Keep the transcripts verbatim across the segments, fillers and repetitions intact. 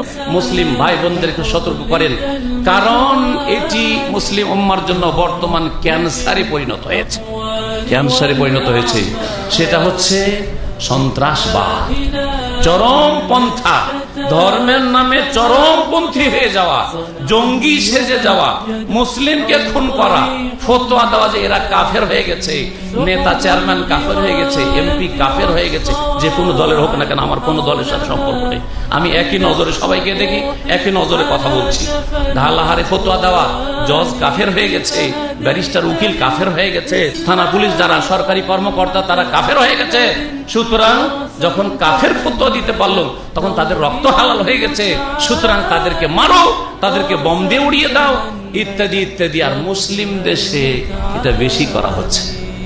মুসলিম ভাই বোনদেরকে সতর্ক করেন, কারণ এটি মুসলিম উম্মার জন্য বর্তমান ক্যান্সারে পরিণত হয়েছে। ক্যান্সারে পরিণত হয়েছে সেটা হচ্ছে সন্ত্রাসবাদ, চরমপন্থা, ধর্মের নামে চরমপন্থী হয়ে যাওয়া, জঙ্গি সেজে যাওয়া, মুসলিমকে খুন করা, ফতোয়া দেওয়া যে এরা কাফের হয়ে গেছে, নেতা চেয়ারম্যান কাফের হয়ে গেছে, এমপি কাফের হয়ে গেছে, যে কোনো দলের হোক না কেন, আমার কোনো দলের সাথে সম্পর্ক নেই, আমি একই নজরে সবাইকে দেখি, একই নজরে কথা বলছি। ঢালাহারে ফতোয়া দেওয়া, জজ কাফের হয়ে গেছে, ব্যারিস্টার উকিল কাফের হয়ে গেছে, থানা পুলিশ যারা সরকারি কর্মকর্তা তারা কাফের হয়ে গেছে। সুতরাং যখন কাফের ফতোয়া দিতে পারলো তখন তাদের রক্ত হালাল হয়ে গেছে, সুতরাং তাদেরকে মারো, তাদেরকে বম দিয়ে উড়িয়ে দাও, ইত্যাদি ইত্যাদি। আর মুসলিম দেশে এটা বেশি করা হচ্ছে।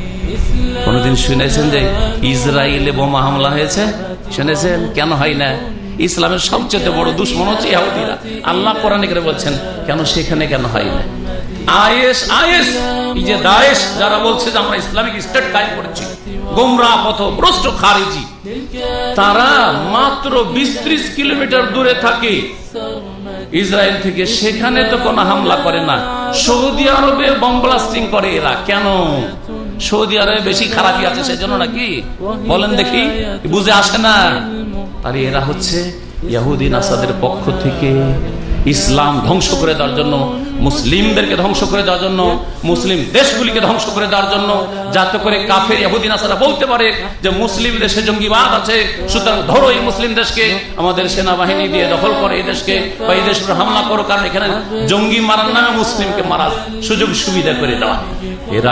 কোনদিন শুনেছেন যে ইসরায়েলে বোমা হামলা হয়েছে? শুনেছেন? কেন হয় না? ইসলামের সবচেয়ে বড় দুশ্মন হচ্ছে ইহুদিরা। আল্লাহ কোরআনে করে বলছেন কেন সেখানে কেন হয় না? আইএস আইএস এই যে দায়েশ যারা বলছে যে আমরা ইসলামিক স্টেট কায়েম করেছি, গোমরাহ পথভ্রষ্ট খারিজি, তারা মাত্র বিশ ত্রিশ কিলোমিটার দূরে থাকে ইসরায়েল থেকে, সেখানে তো কোনো হামলা করে না। সৌদি আরবে বম ব্লাস্টিং করে এরা। কেন? সৌদি আরবে বেশি খারাপই আছে সেজন্য নাকি? বলেন দেখি, বুঝে আসে না? আরে এরা হচ্ছে ইহুদি নাসাদের পক্ষ থেকে ইসলাম ধ্বংস করে দেওয়ার জন্য, মুসলিমদেরকে ধ্বংস করে দেওয়ার জন্য, মুসলিম দেশগুলিকে ধ্বংস করে দেওয়ার জন্য, যাতে করে কাফের ইহুদি নাসারা বলতে পারে যে মুসলিম দেশে জঙ্গিবাদ আছে, সুতরাং ধরো এই মুসলিম দেশকে, আমাদের সেনাবাহিনী দিয়ে দখল করে এই দেশকে, বা এই দেশের উপর হামলা করো, কারণ এখানে জঙ্গি মারার নামে মুসলিমকে মারার সুযোগ সুবিধা করে দেওয়া। এরা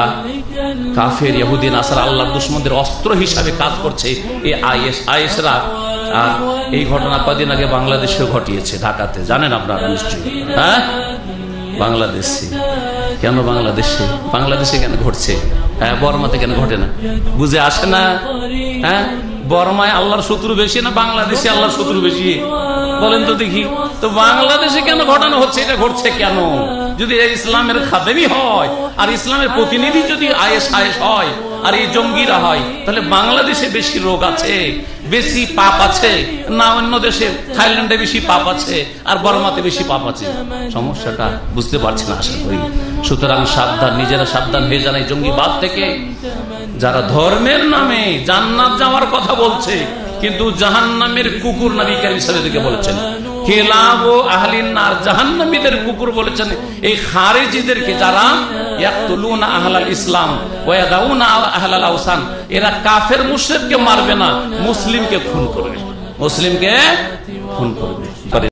কাফের ইহুদি নাসারা আল্লাহর দুশমনদের অস্ত্র হিসাবে কাজ করছে এই আইএস আইএসরা। আর এই ঘটনা কদিন আগে বাংলাদেশেও ঘটিয়েছে, ঢাকাতে, জানেন আপনারা নিশ্চয়ই। হ্যাঁ, বাংলাদেশে। কেন বাংলাদেশে? বাংলাদেশে কেন ঘটছে? হ্যাঁ, বর্মাতে কেন ঘটে না? বুঝে আসে না? হ্যাঁ, বর্মায় আল্লাহর শত্রু বেশি না বাংলাদেশে আল্লাহর শত্রু বেশি? বলেন তো দেখি। তো বাংলাদেশে কেন ঘটানো হচ্ছে? এটা ঘটছে কেন? যদি ইসলামের খাদেমি হয় আর ইসলামের প্রতিনিধি যদি আইএস আইএস হয় আর এই জঙ্গিরা হয়, তাহলে বাংলাদেশে বেশি রোগ আছে, বেশি পাপ আছে না? অন্য দেশে, থাইল্যান্ডে বেশি পাপ আছে আর বর্মাতে বেশি পাপ আছে? সমস্যাটা বুঝতে পারছি না আশা করি। সুতরাং সাবধান, নিজেরা সাবধান হয়ে যান এই জঙ্গিবাদ থেকে। যারা ধর্মের নামে জান্নাত যাওয়ার কথা বলছে কিন্তু জাহান্নামের কুকুর নবী কারীম সাল্লাল্লাহু আলাইহি ওয়াসাল্লাম বলেছেন, কেলাবু আহলিন নার, জাহান্নামীদের কুকুর বলেছেন এই খারিজিদেরকে, যারা ইয়াকতুলুনা আহলাল ইসলাম ওয়া ইয়াদাউনা আহলাল আওসান। এরা কাফের মুশরিককে মারবে না, মুসলিমকে খুন করবে, মুসলিমকে খুন করবে।